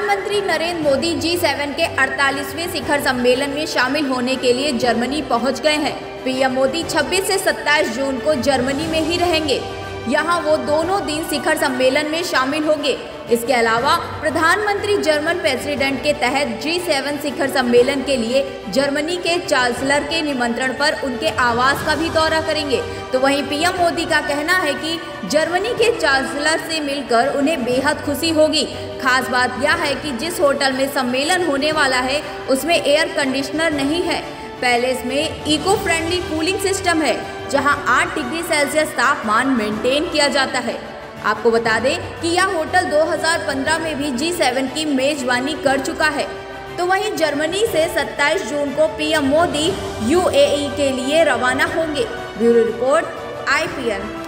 प्रधानमंत्री नरेंद्र मोदी G7 के 48वें शिखर सम्मेलन में शामिल होने के लिए जर्मनी पहुंच गए हैं। पीएम मोदी 26 से 27 जून को जर्मनी में ही रहेंगे। यहां वो दोनों दिन शिखर सम्मेलन में शामिल होंगे। इसके अलावा प्रधानमंत्री जर्मन प्रेसिडेंट के तहत G7 शिखर सम्मेलन के लिए जर्मनी के चांसलर के निमंत्रण पर उनके आवास का भी दौरा करेंगे। तो वहीं पीएम मोदी का कहना है कि जर्मनी के चांसलर से मिलकर उन्हें बेहद खुशी होगी। खास बात यह है कि जिस होटल में सम्मेलन होने वाला है उसमें एयर कंडीशनर नहीं है। पैलेस में इको फ्रेंडली कूलिंग सिस्टम है, जहां 8 डिग्री सेल्सियस तापमान मेंटेन किया जाता है। आपको बता दें कि यह होटल 2015 में भी G7 की मेजबानी कर चुका है। तो वहीं जर्मनी से 27 जून को पीएम मोदी UAE के लिए रवाना होंगे। Bureau report IPN।